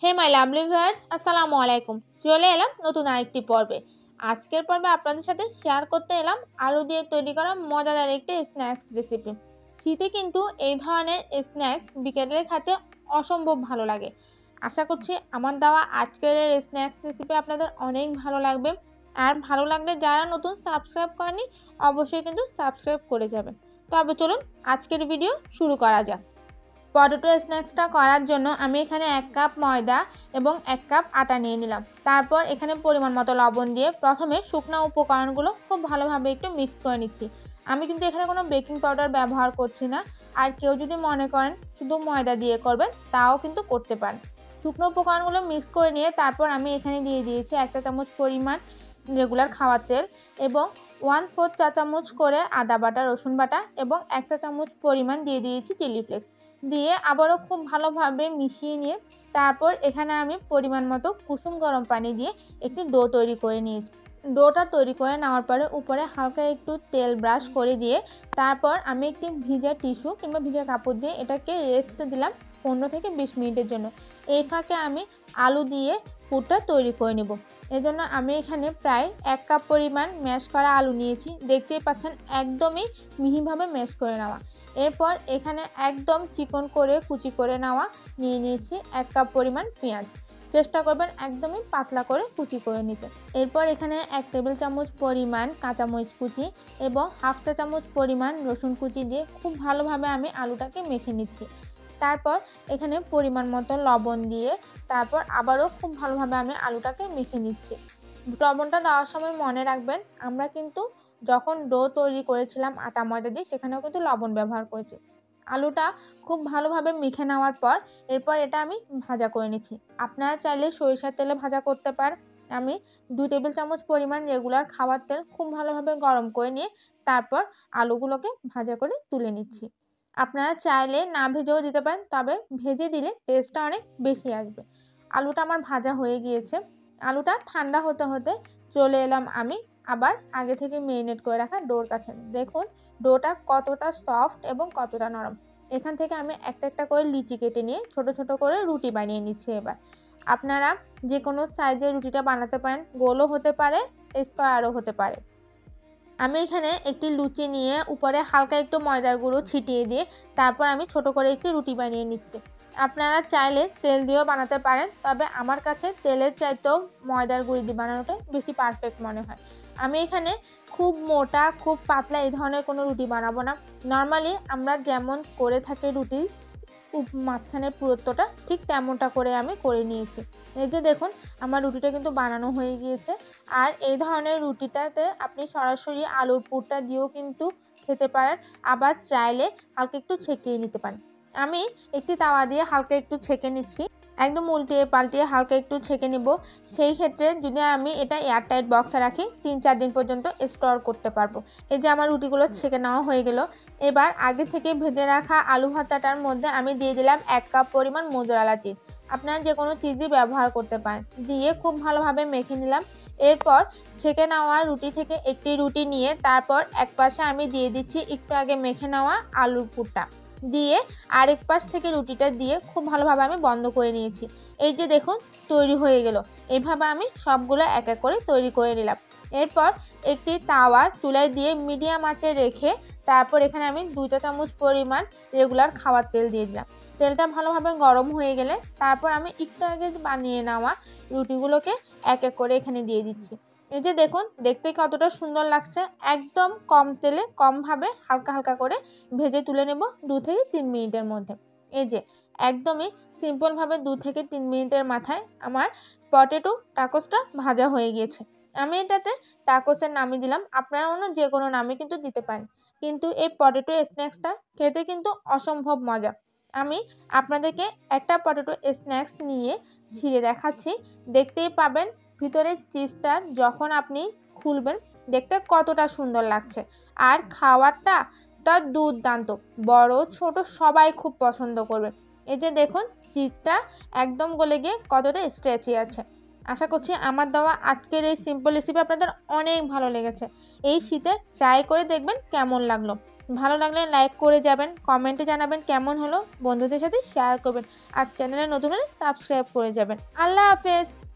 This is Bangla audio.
হে মাই লাভলি ভিউয়ার্স, আসসালামু আলাইকুম। চলে এলাম নতুন আরেকটি পর্বে। আজকের পর্বে আপনাদের সাথে শেয়ার করতে এলাম আলু দিয়ে তৈরি করা মজাদার একটি স্ন্যাক্স রেসিপি। শীতে কিন্তু এই ধরনের স্ন্যাক্স বিকেলে খেতে অসম্ভব ভালো লাগে। আশা করছি আমার দেওয়া আজকের এই স্ন্যাক্স রেসিপি আপনাদের অনেক ভালো লাগবে। আর ভালো লাগলে যারা নতুন সাবস্ক্রাইব করেনি অবশ্যই কিন্তু সাবস্ক্রাইব করে যাবেন। তবে চলুন আজকের ভিডিও শুরু করা যাক। পটেটো স্ন্যাক্সটা করার জন্য আমি এখানে 1 কাপ ময়দা এবং 1 কাপ আটা নিয়ে নিলাম। তারপর এখানে পরিমাণ মতো লবণ দিয়ে প্রথমে শুকনো উপকরণগুলো খুব ভালোভাবে একটু মিক্স করে নিচ্ছি। আমি কিন্তু এখানে কোনো বেকিং পাউডার ব্যবহার করছি না। আর কেউ যদি মনে করেন শুধু ময়দা দিয়ে করবেন তাও কিন্তু করতে পারেন। শুকনো উপকরণগুলো মিক্স করে নিয়ে তারপর আমি এখানে দিয়ে দিয়েছি 1 চা চামচ পরিমাণ রেগুলার খাওয়ার তেল এবং 1/4 চা চামচ করে আদা বাটা, রসুন বাটা এবং 1 চা চামচ পরিমাণ দিয়ে দিয়েছি চিলি ফ্লেক্স। দিয়ে আবারও খুব ভালোভাবে মিশিয়ে নিয়ে তারপর এখানে আমি পরিমাণ মতো কুসুম গরম পানি দিয়ে একটি ডো তৈরি করে নিয়েছি। ডোটা তৈরি করে নেওয়ার পরে উপরে হালকা একটু তেল ব্রাশ করে দিয়ে তারপর আমি একটি ভিজা টিস্যু কিংবা ভিজা কাপড় দিয়ে এটাকে রেস্ট দিলাম 15 থেকে 20 মিনিটের জন্য। এই ফাঁকে আমি আলু দিয়ে পুরটা তৈরি করে নেব। এজন্য আমি এখানে প্রায় 1 কাপ পরিমাণ ম্যাশ করা আলু নিয়েছি। দেখতেই পাচ্ছেন একদমই মিহিভাবে ম্যাশ করে নেওয়া। এরপর এখানে একদম চিকন করে কুচি করে নেওয়া নিয়ে নিয়েছি 1 কাপ পরিমাণ পেঁয়াজ। চেষ্টা করবেন একদমই পাতলা করে কুচি করে নিতে। এরপর এখানে 1 টেবিল চামচ পরিমাণ কাঁচামরিচ কুচি এবং 1/2 চা চামচ পরিমাণ রসুন কুচি দিয়ে খুব ভালোভাবে আমি আলুটাকে মেখে নিচ্ছি। তারপর এখানে পরিমাণ মতো লবণ দিয়ে তারপর আবারও খুব ভালোভাবে আমি আলুটাকে মেখে নিচ্ছি। লবণটা দেওয়ার সময় মনে রাখবেন আমরা কিন্তু যখন ডো তৈরি করেছিলাম আটা ময়দা দিয়ে সেখানেও কিন্তু লবণ ব্যবহার করেছি। আলুটা খুব ভালোভাবে মেখে নেওয়ার পর এরপর এটা আমি ভাজা করে নিচ্ছি। আপনারা চাইলে সরিষার তেলে ভাজা করতে পারেন। আমি 2 টেবিল চামচ পরিমাণ রেগুলার খাওয়ার তেল খুব ভালোভাবে গরম করে নিয়ে তারপর আলুগুলোকে ভাজা করে তুলে নিচ্ছি। আপনারা চাইলে না ভেজেও দিতে পারেন, তবে ভেজে দিলে টেস্টটা অনেক বেশি আসবে। আলুটা আমার ভাজা হয়ে গিয়েছে। আলুটা ঠান্ডা হতে হতে চলে এলাম আমি আবার আগে থেকে মেরিনেট করে রাখা ডোর কাছে। দেখুন ডোটা কতটা সফট এবং কতটা নরম। এখান থেকে আমি একটা একটা করে লিচি কেটে নিয়ে ছোট ছোট করে রুটি বানিয়ে নিচ্ছি। এবার আপনারা যে কোনো সাইজের রুটিটা বানাতে পারেন, গোলও হতে পারে, স্কোয়ারও হতে পারে। আমি এখানে একটি লুচি নিয়ে উপরে হালকা একটু ময়দার গুঁড়ো ছিটিয়ে দিয়ে তারপর আমি ছোট করে একটি রুটি বানিয়ে নিচ্ছি। আপনারা চাইলে তেল দিয়েও বানাতে পারেন, তবে আমার কাছে তেলের চাইতেও ময়দার গুঁড়ি দিয়ে বানানোটা বেশি পারফেক্ট মনে হয়। আমি এখানে খুব মোটা খুব পাতলা এই ধরনের কোনো রুটি বানাবো না। নর্মালি আমরা যেমন করে থাকি রুটির মাঝখানের পুরুত্বটা ঠিক তেমনটা করে আমি করে নিয়েছি। এই যে দেখুন আমার রুটিটা কিন্তু বানানো হয়ে গিয়েছে। আর এই ধরনের রুটিটাতে আপনি সরাসরি আলুর পুরটা দিয়েও কিন্তু খেতে পারেন, আবার চাইলে হালকা একটু ছেঁকিয়ে নিতে পারেন। আমি একটি তাওয়া দিয়ে হালকা একটু ছেঁকে নিচ্ছি, একদম উল্টিয়ে পাল্টিয়ে হালকা একটু ছেঁকে নেব। সেই ক্ষেত্রে যদি আমি এটা এয়ারটাইট বক্সে রাখি 3-4 দিন পর্যন্ত স্টোর করতে পারবো। এই যে আমার রুটিগুলো ছেঁকে নেওয়া হয়ে গেল। এবার আগে থেকে ভেজে রাখা আলু ভর্তাটার মধ্যে আমি দিয়ে দিলাম 1 কাপ পরিমাণ মোজারেলা চিজ। আপনারা যে কোনো চিজই ব্যবহার করতে পারেন। দিয়ে খুব ভালোভাবে মেখে নিলাম। এরপর ছেঁকে নেওয়া রুটি থেকে একটি রুটি নিয়ে তারপর এক পাশে আমি দিয়ে দিচ্ছি একটু আগে মেখে নেওয়া আলুর পুরটা দিয়ে আরেক পাশ থেকে রুটিটা দিয়ে খুব ভালোভাবে আমি বন্ধ করে নিয়েছি। এই যে দেখুন তৈরি হয়ে গেল। এইভাবে আমি সবগুলো এক এক করে তৈরি করে নিলাম। এরপর একটি তাওয়া চুলায় দিয়ে মিডিয়াম আঁচে রেখে তারপর এখানে আমি 2 চা চামচ পরিমাণ রেগুলার খাওয়ার তেল দিয়ে দিলাম। তেলটা ভালোভাবে গরম হয়ে গেলে তারপর আমি একটু আগে বানিয়ে নেওয়া রুটিগুলোকে এক এক করে এখানে দিয়ে দিচ্ছি। এই যে দেখুন দেখতে কতটা সুন্দর লাগছে। একদম কম তেলে কমভাবে হালকা হালকা করে ভেজে তুলে নেব 2 থেকে 3 মিনিটের মধ্যে। এই যে একদমই সিম্পলভাবে 2 থেকে 3 মিনিটের মাথায় আমার পটেটো টাকোসটা ভাজা হয়ে গিয়েছে। আমি এটাতে টাকোসের নামই দিলাম, আপনারা অন্য যে কোনো নামে কিন্তু দিতে পারেন। কিন্তু এই পটেটো স্ন্যাক্সটা খেতে কিন্তু অসম্ভব মজা। আমি আপনাদেরকে একটা পটেটো স্ন্যাক্স নিয়ে ছিঁড়ে দেখাচ্ছি। দেখতেই পাবেন ভিতরের চিজটা যখন আপনি খুলবেন দেখতে কতটা সুন্দর লাগছে। আর খাওয়ারটা তার দুর্দান্ত, বড় ছোট সবাই খুব পছন্দ করবে। এই যে দেখুন চিজটা একদম গলে গিয়ে কতটা স্ট্রেচি আছে। আশা করছি আমার দেওয়া আজকের এই সিম্পল রেসিপি আপনাদের অনেক ভালো লেগেছে। এই শীতে ট্রাই করে দেখবেন কেমন লাগলো। ভালো লাগলে লাইক করে যাবেন, কমেন্টে জানাবেন কেমন হলো, বন্ধুদের সাথে শেয়ার করবেন আর চ্যানেলে নতুন হলে সাবস্ক্রাইব করে যাবেন। আল্লাহ হাফেজ।